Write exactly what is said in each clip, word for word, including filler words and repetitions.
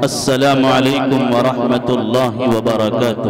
السلام علیکم ورحمۃ اللہ وبرکاتہ۔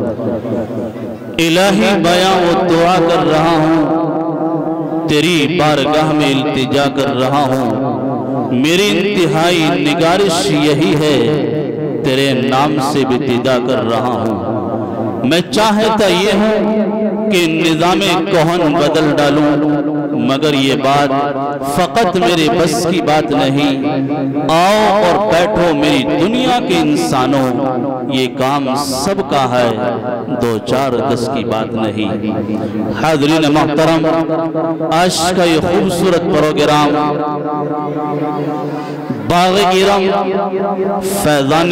الہی بیاں و دعا کر رہا ہوں، تیری بارگاہ میں التجا کر رہا ہوں، میری انتہائی نگارش یہی ہے، تیرے نام سے ابتدا کر رہا ہوں۔ میں چاہتا یہ ہوں کہ نظام کہن بدل ڈالوں، مگر یہ بات فقط میرے بس کی بات نہیں۔ آؤ اور بیٹھو میری دنیا کے انسانوں، یہ کام سب کا ہے، دو چار دس کی بات نہیں۔ حاضرین محترم، آج کا یہ خوبصورت پروگرام باغ ارم، فیضان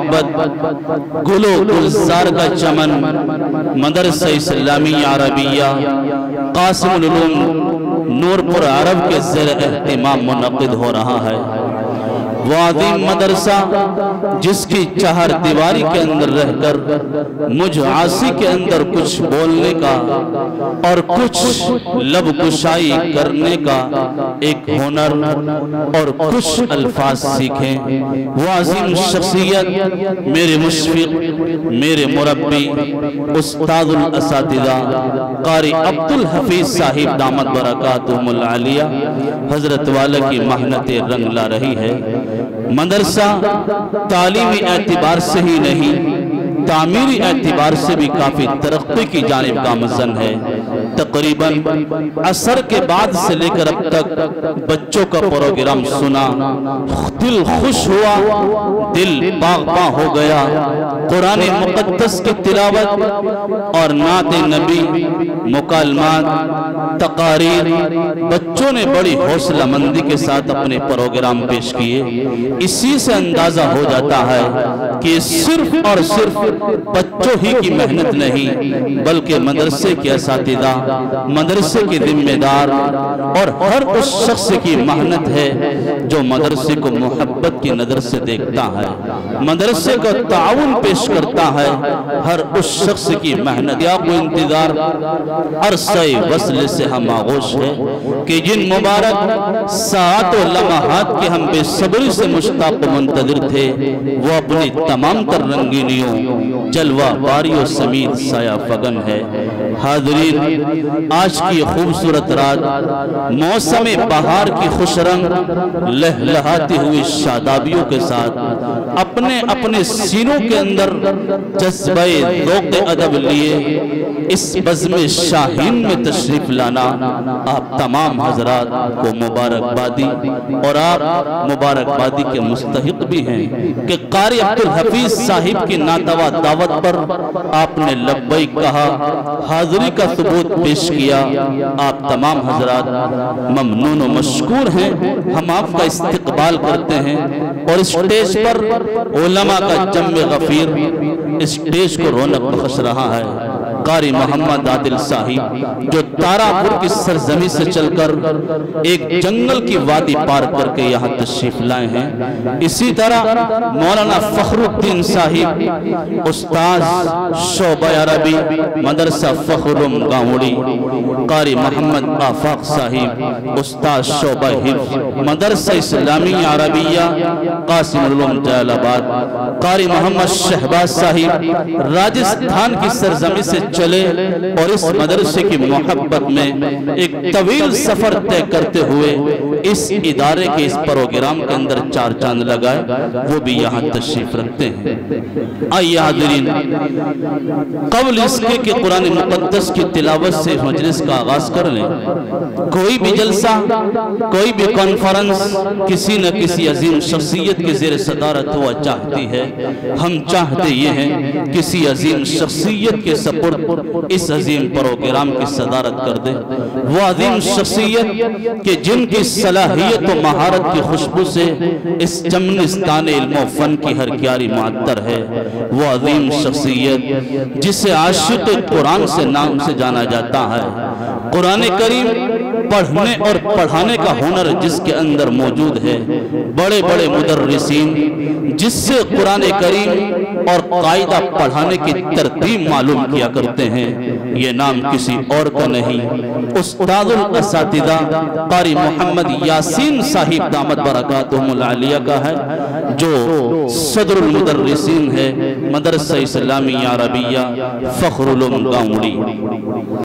محبت، گلو گلزار کا چمن، مدرسہ اسلامی عربیہ قاسم العلوم نور پور عرب کے زیر اہتمام منعقد ہو رہا ہے۔ وہ عظیم مدرسہ جس کی چہار دیواری کے اندر رہ کر مجھ عاصی کے اندر کچھ بولنے کا اور کچھ لب کشائی کرنے کا ایک ہنر اور کچھ الفاظ سیکھیں۔ وہ عظیم شخصیت میرے مشفق، میرے مربی، استاد الاساتذہ قاری عبدالحفیظ صاحب دامت برکاتہم العالیہ حضرت والا کی محنت رنگ لا رہی ہے۔ مدرسہ تعلیمی اعتبار سے ہی نہیں، تعمیری اعتبار سے بھی کافی ترقی کی جانب گامزن ہے۔ تقریباً عصر کے بعد سے لے کر اب تک بچوں کا پروگرام سنا، دل خوش ہوا، دل باغ باغ ہو گیا۔ قرآن مقدس کی تلاوت اور نعت نبی، مکالمات، تقاریر بچوں نے بڑی حوصلہ مندی کے ساتھ اپنے پروگرام پیش کیے۔ اسی سے اندازہ ہو جاتا ہے کہ صرف اور صرف بچوں ہی کی محنت نہیں، بلکہ مدرسے کے اساتذہ، مدرسے کے ذمہ دار اور ہر اس شخص کی محنت ہے جو مدرسے کو محبت کی نظر سے دیکھتا ہے، مدرسے کا تعاون پیش کرتا ہے۔ ہر اس شخص کی محنت یا کوئی انتظار عرصہ وصل سے ہم آغوش ہے کہ جن مبارک ساعت و لمحات کے ہم بے صبری سے مشتاق و منتظر تھے، وہ اپنی تمام تر رنگینیوں، جلوہ باری و سمیت سایہ فگن ہے۔ حاضرین، آج کی خوبصورت رات موسم بہار کی خوش رنگ لہلہاتی ہوئی شادابیوں کے ساتھ اپنے اپنے سینوں کے اندر جذبہ ذوق ادب لیے اس بزم شاہین میں تشریف لانا آپ تمام حضرات کو مبارکبادی، اور آپ مبارکبادی کے مستحق بھی ہیں کہ قاری عبدالحفیظ صاحب کی ناتوا دعوت پر آپ نے لبیک کہا، حاضری کا ثبوت پیش کیا۔ آپ تمام حضرات ممنون و مشکور ہیں، ہم آپ کا استقبال کرتے ہیں، اور اس اسٹیج پر علماء کا جم غفیر اس اسٹیج کو رونق بخش رہا ہے۔ قاری محمد عادل صاحب جو تارا پور کی سرزمین سے چل کر ایک جنگل کی وادی پار کر کے یہاں تشریف لائے ہیں۔ اسی طرح مولانا فخر الدین صاحب استاذ شعبہ عربی مدرسہ فخرم گاؤڑی، قاری محمد آفاق صاحب استاذ شعبہ حفظ مدرسہ اسلامی عربیہ قاسم العلوم جلال آباد، قاری محمد شہباز صاحب راجستھان کی سرزمین سے چلے اور اس مدرسے کی محبت میں ایک طویل سفر طے کرتے ہوئے اس ادارے کے اس پروگرام کے اندر چار چاند لگائے، وہ بھی یہاں تشریف رکھتے ہیں۔ آئیے حاضرین، قبل اس کے کہ قرآن مقدس کی تلاوت سے مجلس کا آغاز کر لیں، کوئی بھی جلسہ، کوئی بھی کانفرنس کسی نہ کسی عظیم شخصیت کے زیر صدارت ہوا چاہتی ہے۔ ہم چاہتے یہ ہیں کسی عظیم شخصیت کے سپرد اس عظیم پروگرام کی صدارت کر دے، وہ عظیم شخصیت کہ جن کی صلاحیت و مہارت کی خوشبو سے اس چمنستان علم و فن کی ہر کیاری معطر ہے، وہ عظیم شخصیت جسے عاشق قرآن سے نام سے جانا جاتا ہے۔ قرآن کریم پڑھنے اور پڑھانے کا ہنر جس کے اندر موجود ہے، بڑے بڑے مدرسین جس سے قرآن کریم اور قاعدہ پڑھانے کی ترتیب معلوم کیا کرتے ہیں، یہ نام کسی اور کا نہیں، استاد الاساتذہ قاری محمد یاسین صاحب دامت برکاتہم العالیہ کا ہے، جو صدر المدرسین ہے مدرسہ اسلامیہ عربیہ فخر العلوم گاؤں۔